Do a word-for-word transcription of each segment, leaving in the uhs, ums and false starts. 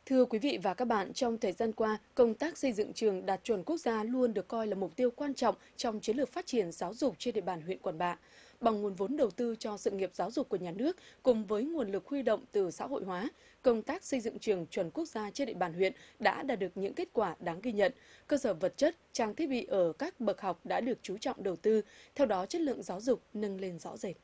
Thưa quý vị và các bạn, trong thời gian qua, công tác xây dựng trường đạt chuẩn quốc gia luôn được coi là mục tiêu quan trọng trong chiến lược phát triển giáo dục trên địa bàn huyện Quản Bạ. Bằng nguồn vốn đầu tư cho sự nghiệp giáo dục của nhà nước cùng với nguồn lực huy động từ xã hội hóa, công tác xây dựng trường chuẩn quốc gia trên địa bàn huyện đã đạt được những kết quả đáng ghi nhận. Cơ sở vật chất, trang thiết bị ở các bậc học đã được chú trọng đầu tư, theo đó chất lượng giáo dục nâng lên rõ rệt.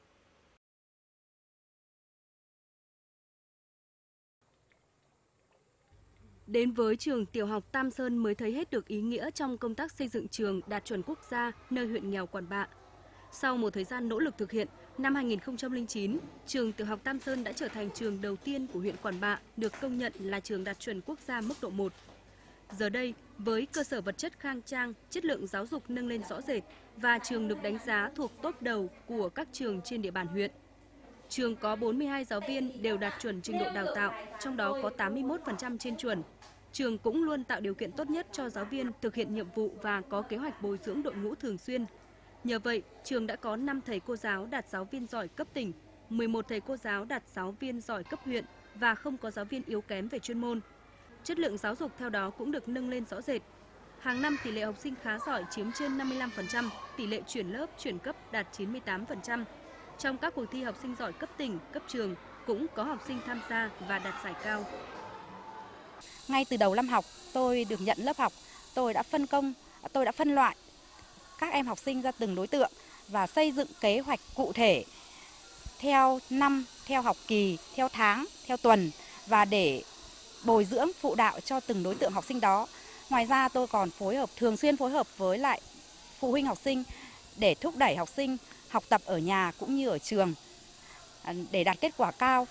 Đến với trường tiểu học Tam Sơn mới thấy hết được ý nghĩa trong công tác xây dựng trường đạt chuẩn quốc gia nơi huyện nghèo Quản Bạ. Sau một thời gian nỗ lực thực hiện, năm hai nghìn không trăm lẻ chín, trường tiểu học Tam Sơn đã trở thành trường đầu tiên của huyện Quản Bạ được công nhận là trường đạt chuẩn quốc gia mức độ một. Giờ đây, với cơ sở vật chất khang trang, chất lượng giáo dục nâng lên rõ rệt và trường được đánh giá thuộc top đầu của các trường trên địa bàn huyện. Trường có bốn mươi hai giáo viên đều đạt chuẩn trình độ đào tạo, trong đó có tám mươi mốt phần trăm trên chuẩn. Trường cũng luôn tạo điều kiện tốt nhất cho giáo viên thực hiện nhiệm vụ và có kế hoạch bồi dưỡng đội ngũ thường xuyên. Nhờ vậy, trường đã có năm thầy cô giáo đạt giáo viên giỏi cấp tỉnh, mười một thầy cô giáo đạt giáo viên giỏi cấp huyện và không có giáo viên yếu kém về chuyên môn. Chất lượng giáo dục theo đó cũng được nâng lên rõ rệt. Hàng năm tỷ lệ học sinh khá giỏi chiếm trên năm mươi lăm phần trăm, tỷ lệ chuyển lớp, chuyển cấp đạt chín mươi tám phần trăm. Trong các cuộc thi học sinh giỏi cấp tỉnh, cấp trường cũng có học sinh tham gia và đạt giải cao. Ngay từ đầu năm học, tôi được nhận lớp học, tôi đã phân công, tôi đã phân loại các em học sinh ra từng đối tượng và xây dựng kế hoạch cụ thể theo năm, theo học kỳ, theo tháng, theo tuần và để bồi dưỡng phụ đạo cho từng đối tượng học sinh đó. Ngoài ra tôi còn phối hợp thường xuyên phối hợp với lại phụ huynh học sinh để thúc đẩy học sinh học tập ở nhà cũng như ở trường để đạt kết quả cao.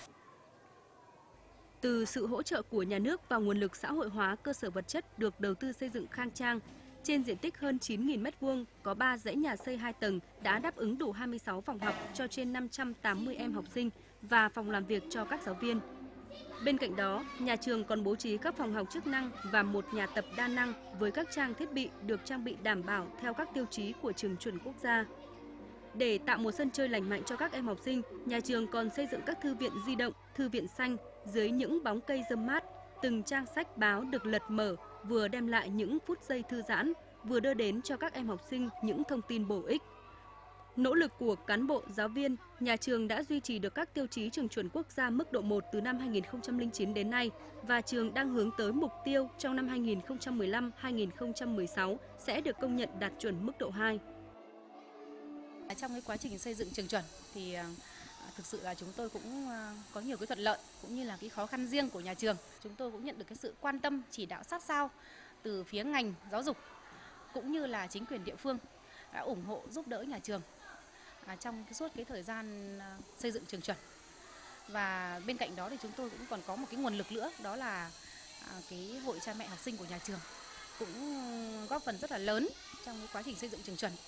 Từ sự hỗ trợ của nhà nước và nguồn lực xã hội hóa, cơ sở vật chất được đầu tư xây dựng khang trang. Trên diện tích hơn chín nghìn mét vuông, có ba dãy nhà xây hai tầng đã đáp ứng đủ hai mươi sáu phòng học cho trên năm trăm tám mươi em học sinh và phòng làm việc cho các giáo viên. Bên cạnh đó, nhà trường còn bố trí các phòng học chức năng và một nhà tập đa năng với các trang thiết bị được trang bị đảm bảo theo các tiêu chí của trường chuẩn quốc gia. Để tạo một sân chơi lành mạnh cho các em học sinh, nhà trường còn xây dựng các thư viện di động, thư viện xanh dưới những bóng cây râm mát. Từng trang sách báo được lật mở, vừa đem lại những phút giây thư giãn, vừa đưa đến cho các em học sinh những thông tin bổ ích. Nỗ lực của cán bộ, giáo viên, nhà trường đã duy trì được các tiêu chí trường chuẩn quốc gia mức độ một từ năm hai nghìn không trăm lẻ chín đến nay và trường đang hướng tới mục tiêu trong năm hai nghìn không trăm mười lăm đến hai nghìn không trăm mười sáu sẽ được công nhận đạt chuẩn mức độ hai. Trong cái quá trình xây dựng trường chuẩn thì thực sự là chúng tôi cũng có nhiều cái thuận lợi cũng như là cái khó khăn riêng của nhà trường. Chúng tôi cũng nhận được cái sự quan tâm chỉ đạo sát sao từ phía ngành giáo dục cũng như là chính quyền địa phương đã ủng hộ giúp đỡ nhà trường trong cái suốt cái thời gian xây dựng trường chuẩn. Và bên cạnh đó thì chúng tôi cũng còn có một cái nguồn lực nữa, đó là cái hội cha mẹ học sinh của nhà trường cũng góp phần rất là lớn trong cái quá trình xây dựng trường chuẩn.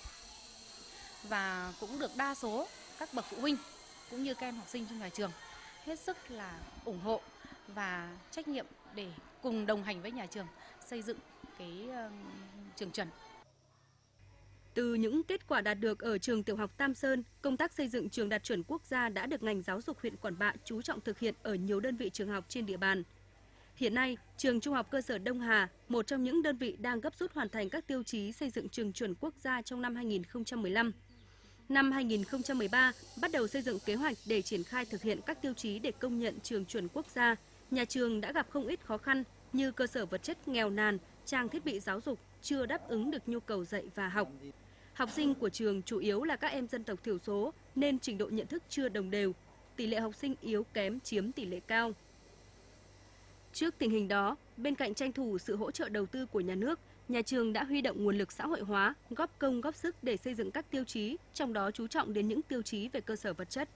Và cũng được đa số các bậc phụ huynh cũng như các em học sinh trong nhà trường hết sức là ủng hộ và trách nhiệm để cùng đồng hành với nhà trường xây dựng cái uh, trường chuẩn. Từ những kết quả đạt được ở trường tiểu học Tam Sơn, công tác xây dựng trường đạt chuẩn quốc gia đã được ngành giáo dục huyện Quản Bạ chú trọng thực hiện ở nhiều đơn vị trường học trên địa bàn. Hiện nay, trường Trung học cơ sở Đông Hà, một trong những đơn vị đang gấp rút hoàn thành các tiêu chí xây dựng trường chuẩn quốc gia trong năm hai nghìn không trăm mười lăm. Năm hai nghìn không trăm mười ba, bắt đầu xây dựng kế hoạch để triển khai thực hiện các tiêu chí để công nhận trường chuẩn quốc gia. Nhà trường đã gặp không ít khó khăn như cơ sở vật chất nghèo nàn, trang thiết bị giáo dục chưa đáp ứng được nhu cầu dạy và học. Học sinh của trường chủ yếu là các em dân tộc thiểu số nên trình độ nhận thức chưa đồng đều, tỷ lệ học sinh yếu kém chiếm tỷ lệ cao. Trước tình hình đó, bên cạnh tranh thủ sự hỗ trợ đầu tư của nhà nước, nhà trường đã huy động nguồn lực xã hội hóa, góp công góp sức để xây dựng các tiêu chí, trong đó chú trọng đến những tiêu chí về cơ sở vật chất.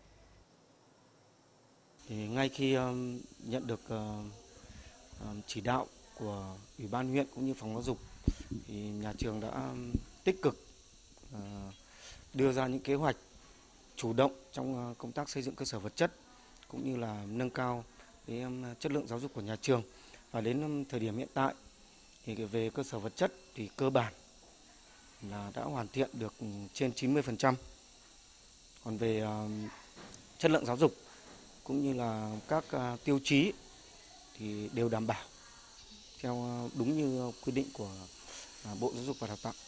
Thì ngay khi um, nhận được uh, um, chỉ đạo của Ủy ban huyện cũng như phòng giáo dục, thì nhà trường đã um, tích cực uh, đưa ra những kế hoạch chủ động trong uh, công tác xây dựng cơ sở vật chất cũng như là nâng cao cái um, chất lượng giáo dục của nhà trường. Và đến um, thời điểm hiện tại thì về cơ sở vật chất thì cơ bản là đã hoàn thiện được trên chín mươi phần trăm. Còn về uh, chất lượng giáo dục cũng như là các uh, tiêu chí thì đều đảm bảo theo đúng như quy định của Bộ Giáo dục và Đào tạo.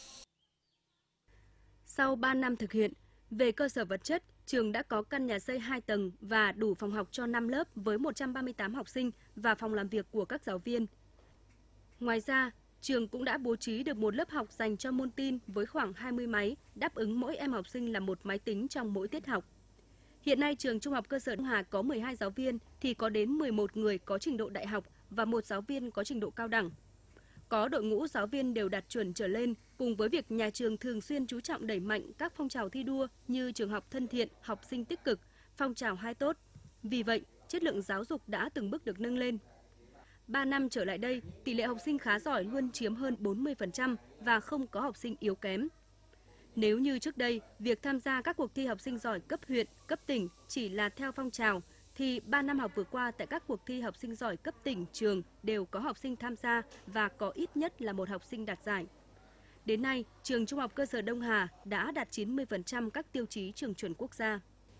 Sau ba năm thực hiện, về cơ sở vật chất, trường đã có căn nhà xây hai tầng và đủ phòng học cho năm lớp với một trăm ba mươi tám học sinh và phòng làm việc của các giáo viên. Ngoài ra, trường cũng đã bố trí được một lớp học dành cho môn tin với khoảng hai mươi máy, đáp ứng mỗi em học sinh là một máy tính trong mỗi tiết học. Hiện nay, trường Trung học cơ sở Đông Hà có mười hai giáo viên thì có đến mười một người có trình độ đại học và một giáo viên có trình độ cao đẳng. Có đội ngũ giáo viên đều đạt chuẩn trở lên, cùng với việc nhà trường thường xuyên chú trọng đẩy mạnh các phong trào thi đua như trường học thân thiện, học sinh tích cực, phong trào hai tốt. Vì vậy, chất lượng giáo dục đã từng bước được nâng lên. ba năm trở lại đây, tỷ lệ học sinh khá giỏi luôn chiếm hơn bốn mươi phần trăm và không có học sinh yếu kém. Nếu như trước đây, việc tham gia các cuộc thi học sinh giỏi cấp huyện, cấp tỉnh chỉ là theo phong trào, thì ba năm học vừa qua tại các cuộc thi học sinh giỏi cấp tỉnh, trường đều có học sinh tham gia và có ít nhất là một học sinh đạt giải. Đến nay, trường Trung học cơ sở Đông Hà đã đạt chín mươi phần trăm các tiêu chí trường chuẩn quốc gia.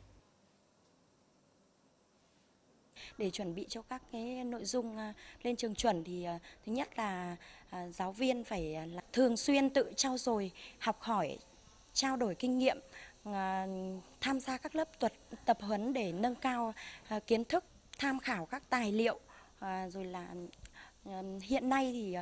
Để chuẩn bị cho các cái nội dung lên trường chuẩn thì thứ nhất là giáo viên phải thường xuyên tự trau dồi, học hỏi, trao đổi kinh nghiệm, tham gia các lớp tập, tập huấn để nâng cao kiến thức, tham khảo các tài liệu, rồi là hiện nay thì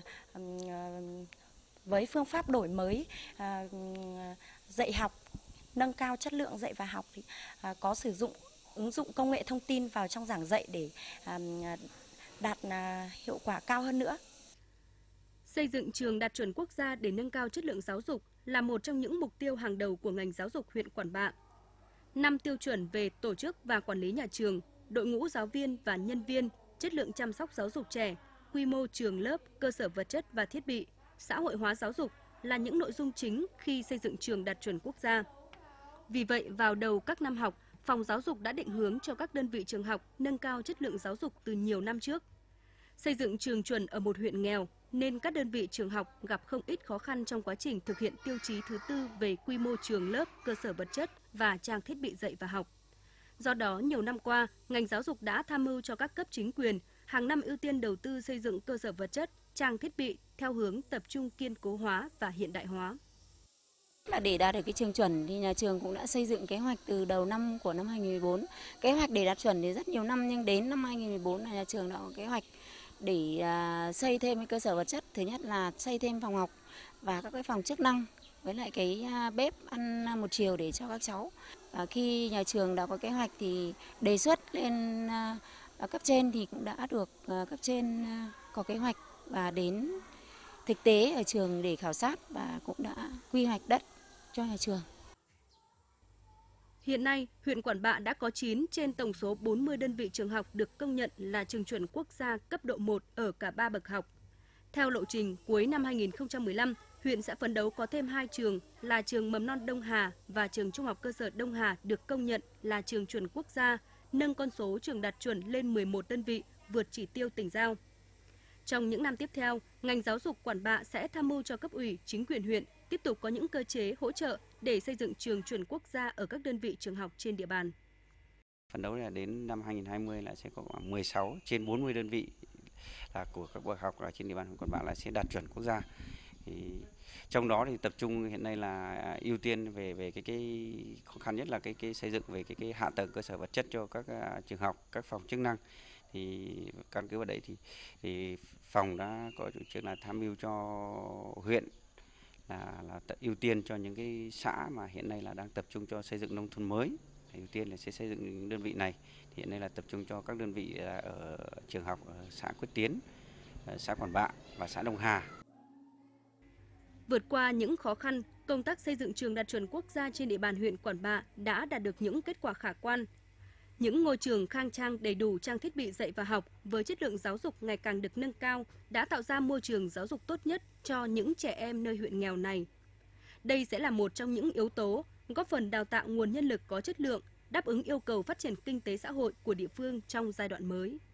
với phương pháp đổi mới dạy học, nâng cao chất lượng dạy và học thì có sử dụng ứng dụng công nghệ thông tin vào trong giảng dạy để đạt hiệu quả cao hơn nữa. Xây dựng trường đạt chuẩn quốc gia để nâng cao chất lượng giáo dục là một trong những mục tiêu hàng đầu của ngành giáo dục huyện Quản Bạ. Năm tiêu chuẩn về tổ chức và quản lý nhà trường, đội ngũ giáo viên và nhân viên, chất lượng chăm sóc giáo dục trẻ, quy mô trường lớp, cơ sở vật chất và thiết bị, xã hội hóa giáo dục là những nội dung chính khi xây dựng trường đạt chuẩn quốc gia. Vì vậy, vào đầu các năm học, Phòng Giáo dục đã định hướng cho các đơn vị trường học nâng cao chất lượng giáo dục từ nhiều năm trước. Xây dựng trường chuẩn ở một huyện nghèo nên các đơn vị trường học gặp không ít khó khăn trong quá trình thực hiện tiêu chí thứ tư về quy mô trường lớp, cơ sở vật chất và trang thiết bị dạy và học. Do đó, nhiều năm qua, ngành giáo dục đã tham mưu cho các cấp chính quyền hàng năm ưu tiên đầu tư xây dựng cơ sở vật chất, trang thiết bị theo hướng tập trung kiên cố hóa và hiện đại hóa. Là để đạt được cái trường chuẩn thì nhà trường cũng đã xây dựng kế hoạch từ đầu năm của năm hai nghìn không trăm mười bốn. Kế hoạch để đạt chuẩn thì rất nhiều năm, nhưng đến năm hai nghìn không trăm mười bốn là nhà trường đã có kế hoạch để uh, xây thêm cái cơ sở vật chất. Thứ nhất là xây thêm phòng học và các cái phòng chức năng với lại cái uh, bếp ăn một chiều để cho các cháu. Uh, khi nhà trường đã có kế hoạch thì đề xuất lên uh, cấp trên thì cũng đã được uh, cấp trên uh, có kế hoạch và đến thực tế ở trường để khảo sát và cũng đã quy hoạch đất cho nhà trường. Hiện nay, huyện Quản Bạ đã có chín trên tổng số bốn mươi đơn vị trường học được công nhận là trường chuẩn quốc gia cấp độ một ở cả ba bậc học. Theo lộ trình, cuối năm hai nghìn không trăm mười lăm, huyện sẽ phấn đấu có thêm hai trường là trường Mầm non Đông Hà và trường Trung học cơ sở Đông Hà được công nhận là trường chuẩn quốc gia, nâng con số trường đạt chuẩn lên mười một đơn vị, vượt chỉ tiêu tỉnh giao. Trong những năm tiếp theo, ngành giáo dục Quản Bạ sẽ tham mưu cho cấp ủy, chính quyền huyện tiếp tục có những cơ chế hỗ trợ để xây dựng trường chuẩn quốc gia ở các đơn vị trường học trên địa bàn. Phấn đấu là đến năm hai nghìn không trăm hai mươi là sẽ có khoảng mười sáu trên bốn mươi đơn vị là của các bậc học là trên địa bàn huyện Quản Bạ là sẽ đạt chuẩn quốc gia. Thì trong đó thì tập trung hiện nay là ưu tiên về về cái cái khó khăn nhất là cái cái xây dựng về cái cái hạ tầng cơ sở vật chất cho các uh, trường học, các phòng chức năng. Thì căn cứ vào đấy thì thì phòng đã có chủ trương là tham mưu cho huyện là là ưu tiên cho những cái xã mà hiện nay là đang tập trung cho xây dựng nông thôn mới, ưu tiên là sẽ xây dựng những đơn vị này. Thì hiện nay là tập trung cho các đơn vị ở trường học ở xã Quyết Tiến, xã Quản Bạ và xã Đông Hà. Vượt qua những khó khăn, công tác xây dựng trường đạt chuẩn quốc gia trên địa bàn huyện Quản Bạ đã đạt được những kết quả khả quan. Những ngôi trường khang trang đầy đủ trang thiết bị dạy và học với chất lượng giáo dục ngày càng được nâng cao đã tạo ra môi trường giáo dục tốt nhất cho những trẻ em nơi huyện nghèo này. Đây sẽ là một trong những yếu tố góp phần đào tạo nguồn nhân lực có chất lượng, đáp ứng yêu cầu phát triển kinh tế xã hội của địa phương trong giai đoạn mới.